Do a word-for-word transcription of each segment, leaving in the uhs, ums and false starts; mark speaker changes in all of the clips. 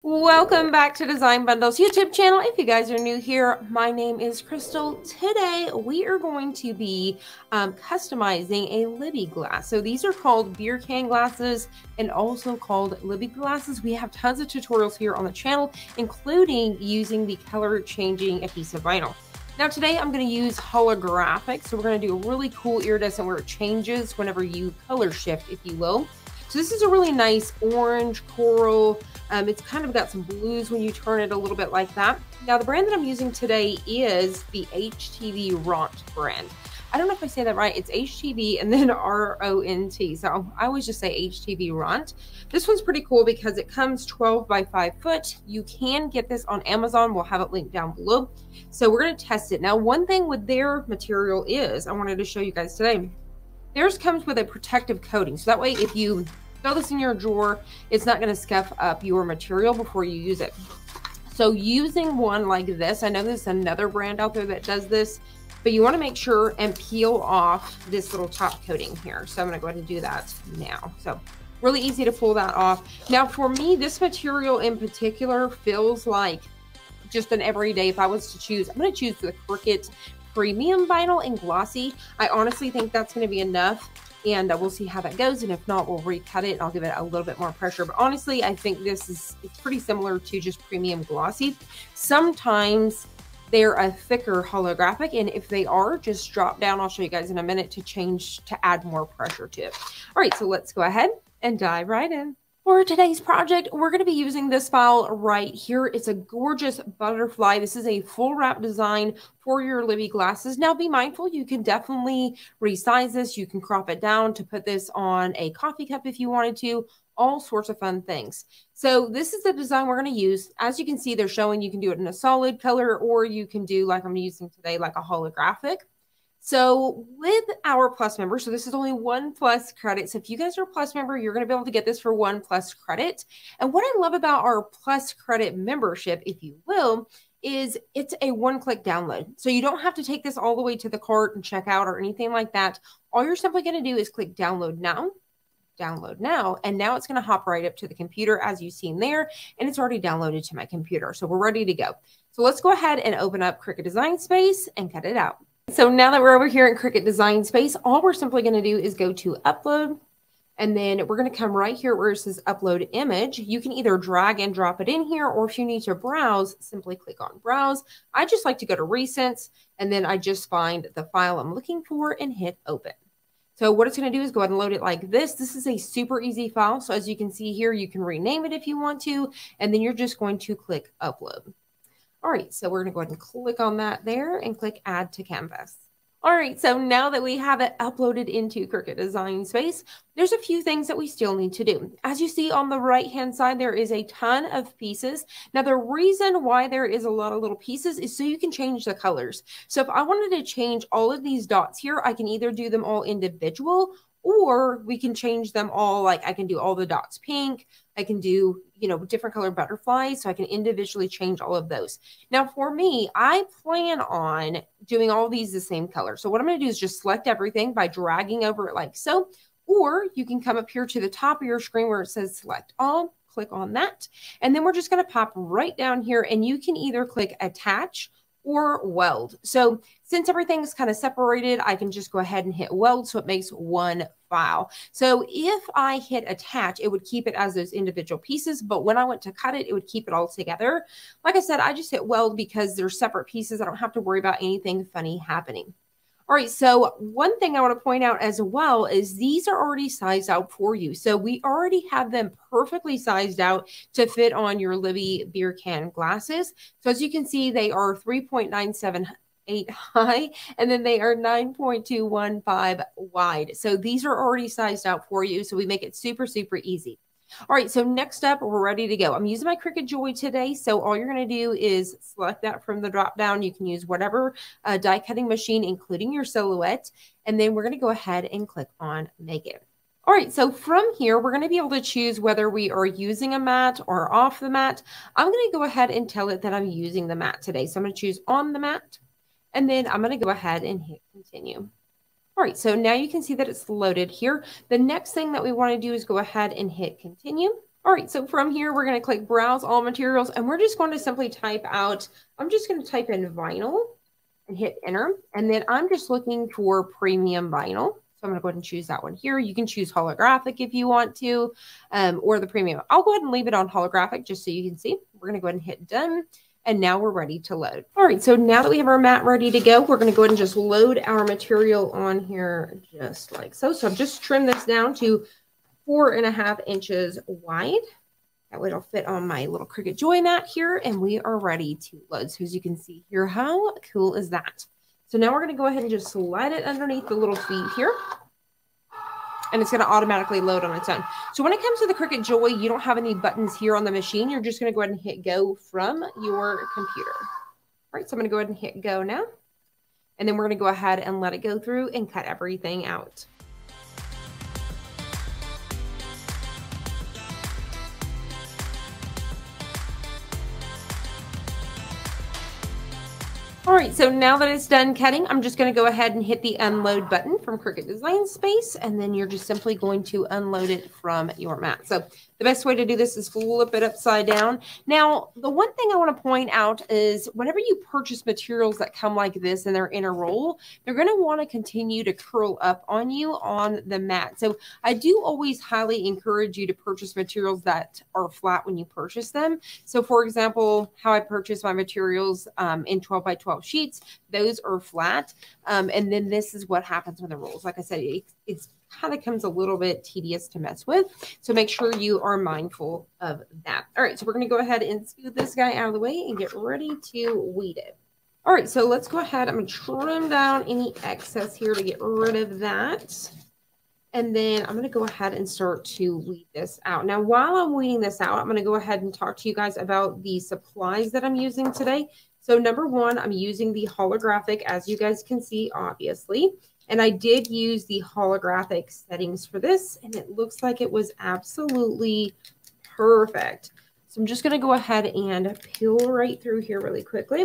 Speaker 1: Welcome back to Design Bundles YouTube channel. If you guys are new here, my name is Crystal. Today we are going to be um, customizing a Libby glass. So these are called beer can glasses and also called Libby glasses. We have tons of tutorials here on the channel, including using the color changing adhesive vinyl. Now today I'm going to use holographic. So we're going to do a really cool iridescent where it changes whenever you color shift, if you will. So this is a really nice orange coral. Um, it's kind of got some blues when you turn it a little bit like that. Now the brand that I'm using today is the H T V Ront brand. I don't know if I say that right. It's H T V and then R O N T. So I always just say H T V Ront. This one's pretty cool because it comes twelve by five foot. You can get this on Amazon. We'll have it linked down below. So we're going to test it. Now, one thing with their material is, I wanted to show you guys today, theirs comes with a protective coating. So that way, if you throw this in your drawer, it's not going to scuff up your material before you use it. So using one like this, I know there's another brand out there that does this, but you want to make sure and peel off this little top coating here. So I'm going to go ahead and do that now. So really easy to pull that off. Now for me, this material in particular feels like just an everyday. If I was to choose, I'm going to choose the Cricut Premium Vinyl and Glossy. I honestly think that's going to be enough, and uh, we'll see how that goes. And if not, we'll recut it and I'll give it a little bit more pressure. But honestly, I think this is it's pretty similar to just Premium Glossy. Sometimes they're a thicker holographic, and if they are, just drop down. I'll show you guys in a minute to change to add more pressure to it. All right, so let's go ahead and dive right in. For today's project, we're going to be using this file right here. It's a gorgeous butterfly. This is a full wrap design for your Libby glasses. Now be mindful, you can definitely resize this. You can crop it down to put this on a coffee cup if you wanted to, all sorts of fun things. So this is the design we're going to use. As you can see, they're showing you can do it in a solid color, or you can do like I'm using today, like a holographic. So with our Plus member, so this is only one Plus credit. So if you guys are a Plus member, you're going to be able to get this for one Plus credit. And what I love about our Plus credit membership, if you will, is it's a one-click download. So you don't have to take this all the way to the cart and check out or anything like that. All you're simply going to do is click download now, download now, and now it's going to hop right up to the computer as you've seen there, and it's already downloaded to my computer. So we're ready to go. So let's go ahead and open up Cricut Design Space and cut it out. So now that we're over here in Cricut Design Space, all we're simply going to do is go to upload, and then we're going to come right here where it says upload image. You can either drag and drop it in here, or if you need to browse, simply click on browse. I just like to go to recents, and then I just find the file I'm looking for and hit open. So what it's going to do is go ahead and load it like this. This is a super easy file. So as you can see here, you can rename it if you want to, and then you're just going to click upload. All right, so we're going to go ahead and click on that there and click add to canvas. All right, so now that we have it uploaded into Cricut Design Space, there's a few things that we still need to do. As you see on the right-hand side, there is a ton of pieces. Now, the reason why there is a lot of little pieces is so you can change the colors. So if I wanted to change all of these dots here, I can either do them all individual, or we can change them all. Like I can do all the dots pink. I can do, you know, different color butterflies. So I can individually change all of those. Now for me, I plan on doing all these the same color. So what I'm going to do is just select everything by dragging over it like so. Or you can come up here to the top of your screen where it says select all, click on that. And then we're just going to pop right down here, and you can either click attach or weld. So since everything's kind of separated, I can just go ahead and hit weld so it makes one file. So if I hit attach, it would keep it as those individual pieces, but when I went to cut it, it would keep it all together. Like I said, I just hit weld because they're separate pieces. I don't have to worry about anything funny happening. All right, so one thing I want to point out as well is these are already sized out for you. So we already have them perfectly sized out to fit on your Libby beer can glasses. So as you can see, they are three point nine seven eight high, and then they are nine point two one five wide. So these are already sized out for you. So we make it super, super easy. All right, so next up, we're ready to go. I'm using my Cricut Joy today, so all you're going to do is select that from the drop down. You can use whatever uh, die cutting machine, including your Silhouette, and then we're going to go ahead and click on Make It. All right, so from here, we're going to be able to choose whether we are using a mat or off the mat. I'm going to go ahead and tell it that I'm using the mat today. So I'm going to choose on the mat, and then I'm going to go ahead and hit continue. All right, so now you can see that it's loaded here. The next thing that we want to do is go ahead and hit continue. All right, so from here, we're going to click Browse All Materials, and we're just going to simply type out, I'm just going to type in vinyl and hit Enter. And then I'm just looking for premium vinyl. So I'm going to go ahead and choose that one here. You can choose holographic if you want to, um, or the premium. I'll go ahead and leave it on holographic just so you can see. We're going to go ahead and hit Done. And now we're ready to load. All right, so now that we have our mat ready to go, we're going to go ahead and just load our material on here just like so. So I've just trimmed this down to four and a half inches wide. That way it'll fit on my little Cricut Joy mat here, and we are ready to load. So as you can see here, how cool is that? So now we're going to go ahead and just slide it underneath the little feet here, and it's going to automatically load on its own. So when it comes to the Cricut Joy, you don't have any buttons here on the machine. You're just going to go ahead and hit go from your computer. All right, so I'm going to go ahead and hit go now, and then we're going to go ahead and let it go through and cut everything out. All right, so now that it's done cutting, I'm just going to go ahead and hit the unload button from Cricut Design Space, and then you're just simply going to unload it from your mat. So the best way to do this is flip it upside down. Now, the one thing I want to point out is whenever you purchase materials that come like this and they're in a roll, they're going to want to continue to curl up on you on the mat. So I do always highly encourage you to purchase materials that are flat when you purchase them. So for example, how I purchase my materials um, in twelve by twelve sheets, those are flat. Um, and then this is what happens when the rolls. Like I said, it, it's kind of comes a little bit tedious to mess with. So make sure you are mindful of that. All right, so we're going to go ahead and scoot this guy out of the way and get ready to weed it. All right, so let's go ahead. I'm going to trim down any excess here to get rid of that. And then I'm going to go ahead and start to weed this out. Now, while I'm weeding this out, I'm going to go ahead and talk to you guys about the supplies that I'm using today. So number one, I'm using the holographic, as you guys can see, obviously. And I did use the holographic settings for this, and it looks like it was absolutely perfect. So I'm just going to go ahead and peel right through here really quickly.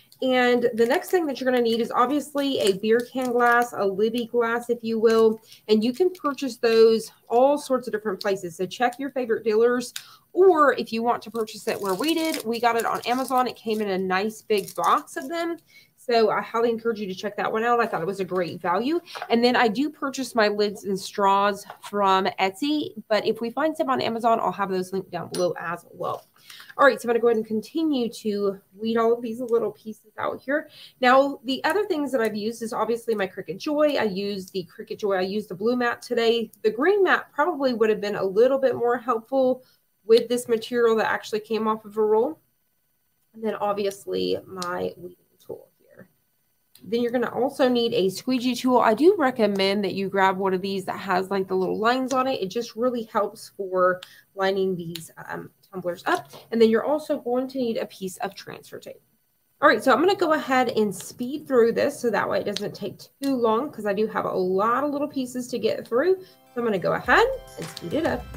Speaker 1: And the next thing that you're going to need is obviously a beer can glass, a Libby glass, if you will. And you can purchase those all sorts of different places. So check your favorite dealers. Or if you want to purchase it where we did, we got it on Amazon. It came in a nice big box of them. So I highly encourage you to check that one out. I thought it was a great value. And then I do purchase my lids and straws from Etsy. But if we find some on Amazon, I'll have those linked down below as well. All right, so I'm going to go ahead and continue to weed all of these little pieces out here. Now, the other things that I've used is obviously my Cricut Joy. I used the Cricut Joy. I used the blue mat today. The green mat probably would have been a little bit more helpful with this material that actually came off of a roll. And then obviously my weeding tool here. Then you're going to also need a squeegee tool. I do recommend that you grab one of these that has like the little lines on it. It just really helps for lining these um, tumblers up. And then you're also going to need a piece of transfer tape. All right, so I'm going to go ahead and speed through this so that way it doesn't take too long because I do have a lot of little pieces to get through. So I'm going to go ahead and speed it up.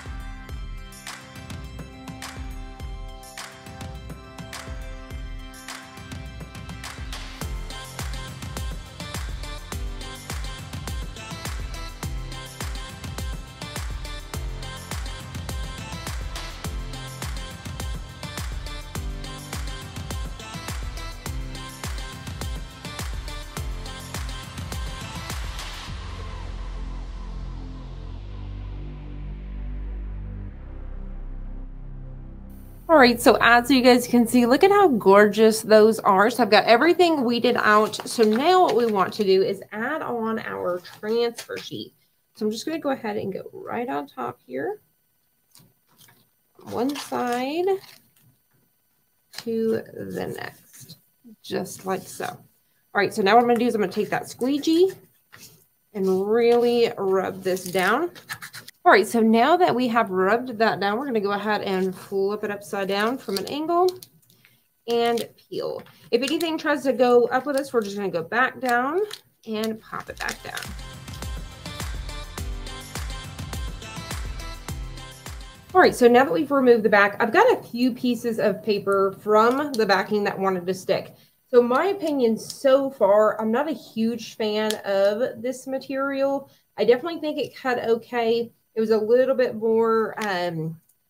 Speaker 1: All right, so as you guys can see, look at how gorgeous those are. So I've got everything weeded out. So now what we want to do is add on our transfer sheet. So I'm just going to go ahead and go right on top here. One side to the next, just like so. All right, so now what I'm going to do is I'm going to take that squeegee and really rub this down. All right, so now that we have rubbed that down, we're going to go ahead and flip it upside down from an angle and peel. If anything tries to go up with us, we're just going to go back down and pop it back down. All right, so now that we've removed the back, I've got a few pieces of paper from the backing that wanted to stick. So my opinion so far, I'm not a huge fan of this material. I definitely think it cut okay. It was a little bit more um,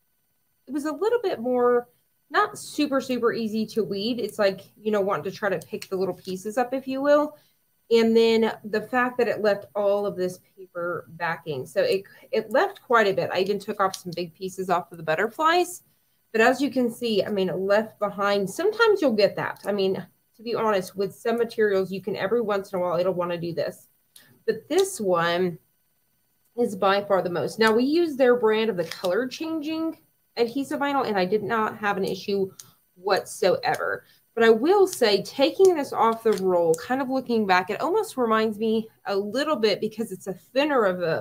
Speaker 1: it was a little bit more, not super, super easy to weed. It's like, you know, wanting to try to pick the little pieces up, if you will. And then the fact that it left all of this paper backing. So it, it left quite a bit. I even took off some big pieces off of the butterflies. But as you can see, I mean, it left behind. Sometimes you'll get that. I mean, to be honest, with some materials, you can every once in a while, it'll want to do this. But this one is by far the most. Now, we use their brand of the color changing adhesive vinyl, and I did not have an issue whatsoever. But I will say, taking this off the roll, kind of looking back, it almost reminds me a little bit, because it's a thinner of a,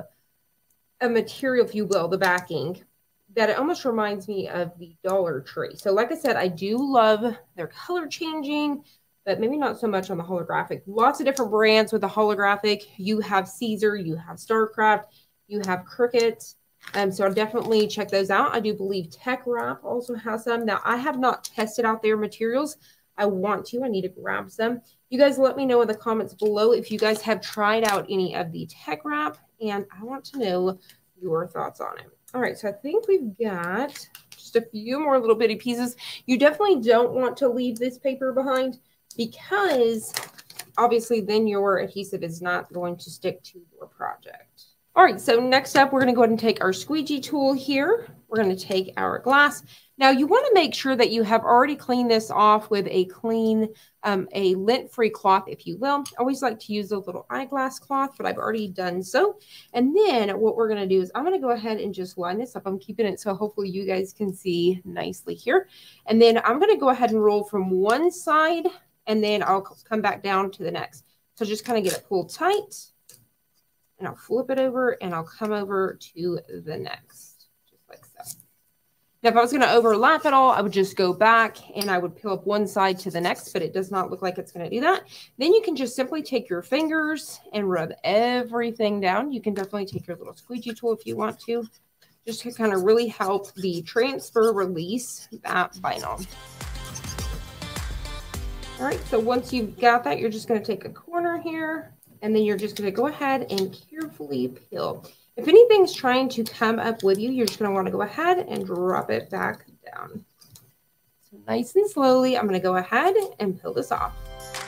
Speaker 1: a material, if you will, the backing, that it almost reminds me of the Dollar Tree. So like I said, I do love their color changing, but maybe not so much on the holographic. Lots of different brands with the holographic. You have Caesar, you have Starcraft, you have Cricut. Um, so I'll definitely check those out. I do believe Tech Wrap also has some. Now, I have not tested out their materials. I want to. I need to grab some. You guys let me know in the comments below if you guys have tried out any of the Tech Wrap, and I want to know your thoughts on it. All right, so I think we've got just a few more little bitty pieces. You definitely don't want to leave this paper behind, because obviously then your adhesive is not going to stick to your project. All right, so next up, we're going to go ahead and take our squeegee tool here. We're going to take our glass. Now, you want to make sure that you have already cleaned this off with a clean, um, a lint-free cloth, if you will. I always like to use a little eyeglass cloth, but I've already done so. And then what we're going to do is I'm going to go ahead and just line this up. I'm keeping it so hopefully you guys can see nicely here. And then I'm going to go ahead and roll from one side, and then I'll come back down to the next. So just kind of get it pulled tight. And I'll flip it over, and I'll come over to the next, just like so. Now, if I was going to overlap it all, I would just go back and I would peel up one side to the next, but it does not look like it's going to do that. Then you can just simply take your fingers and rub everything down. You can definitely take your little squeegee tool if you want to, just to kind of really help the transfer release that vinyl. All right, so once you've got that, you're just going to take a corner here, and then you're just going to go ahead and carefully peel. If anything's trying to come up with you, you're just going to want to go ahead and drop it back down. So nice and slowly, I'm going to go ahead and peel this off.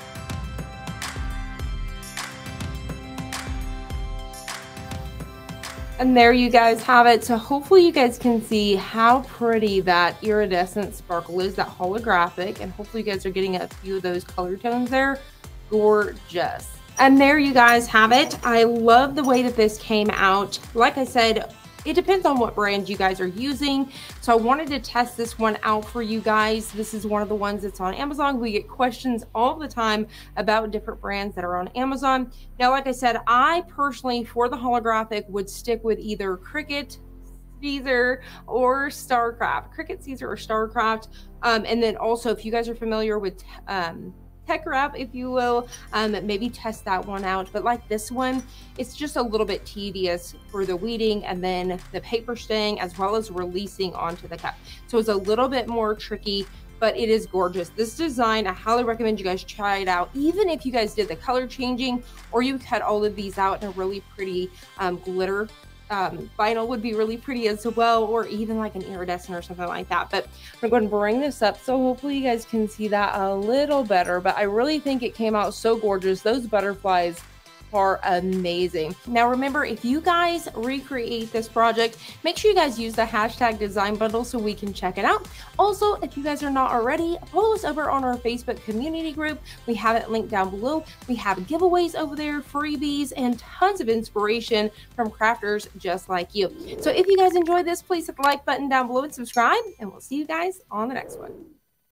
Speaker 1: And there you guys have it. So hopefully you guys can see how pretty that iridescent sparkle is, that holographic, and hopefully you guys are getting a few of those color tones there. Gorgeous. And there you guys have it. I love the way that this came out. Like I said, it depends on what brand you guys are using. So I wanted to test this one out for you guys. This is one of the ones that's on Amazon. We get questions all the time about different brands that are on Amazon. Now, like I said, I personally, for the holographic, would stick with either Cricut, Caesar, or Starcraft. Cricut, Caesar, or Starcraft. Um, and then also, if you guys are familiar with um, Tech Wrap, if you will, um, maybe test that one out. But like this one, it's just a little bit tedious for the weeding and then the paper staying, as well as releasing onto the cup. So it's a little bit more tricky, but it is gorgeous. This design, I highly recommend you guys try it out. Even if you guys did the color changing, or you cut all of these out in a really pretty um, glitter Um, vinyl would be really pretty as well, or even like an iridescent or something like that. But I'm going to bring this up so hopefully you guys can see that a little better. But I really think it came out so gorgeous. Those butterflies are amazing. Now remember, if you guys recreate this project, make sure you guys use the hashtag design bundle so we can check it out. Also, if you guys are not already, follow us over on our Facebook community group. We have it linked down below. We have giveaways over there, freebies, and tons of inspiration from crafters just like you. So if you guys enjoyed this, please hit the like button down below and subscribe, and we'll see you guys on the next one.